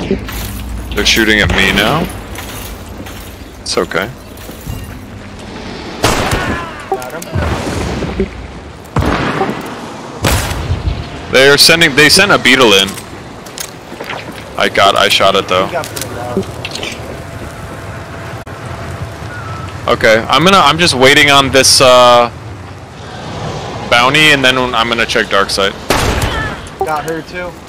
They're shooting at me now. It's okay. They sent a beetle in. I shot it though. Okay, I'm just waiting on this bounty, and then I'm gonna check dark side. Got her too.